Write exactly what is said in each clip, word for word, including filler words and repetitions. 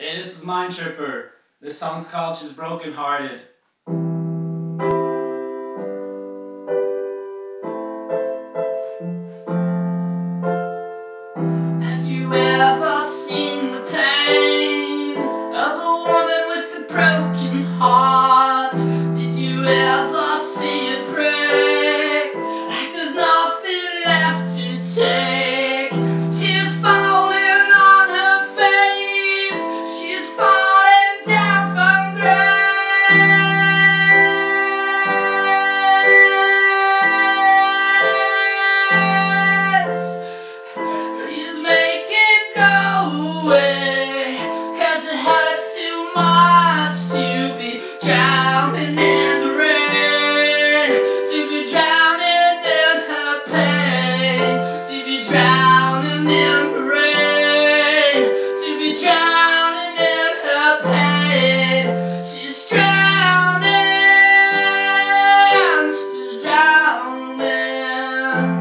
Hey, this is Mind Tripper. This song's called She's Broken Hearted. Have you ever seen the pain of a woman with a broken heart? Did you ever see it break like there's nothing left to take? Tears falling on her face, she's falling down from grace. Please make it go away, 'cause it hurts too much to be drowning in the rain, to be drowning in her pain, to be drowning in the rain, to be drowning in her pain. She's drowning, she's drowning.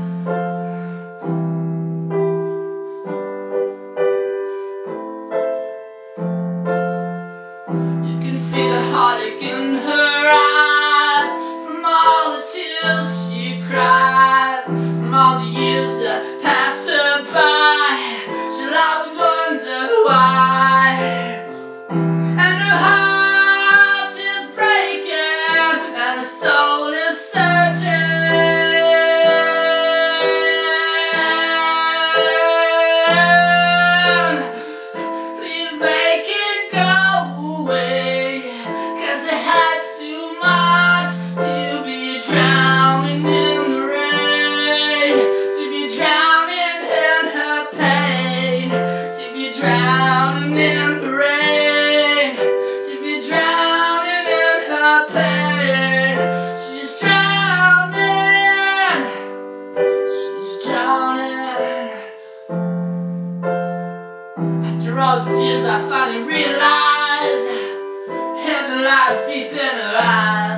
You can see the heartache in her eyes from all the tears she cries, from all the years that pass her by. She'll always wonder why, and her heart is breaking, and her soul is searching. Please make it go away, 'cause it hurts too much to be drowning in the rain, to be drowning in her pain, to be drowning in the rain, to be drowning in her pain. She's drowning, she's drowning. After all these years I finally realized heaven lies deep in her eyes.